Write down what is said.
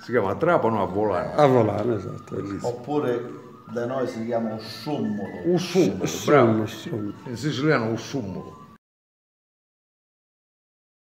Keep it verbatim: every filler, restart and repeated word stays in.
Si chiama trapano a volare. A volare, esatto. Bellissimo. Oppure da noi si chiama usciummolo. Usciummolo, Strummo, bravo. strummo. In siciliano usciummolo.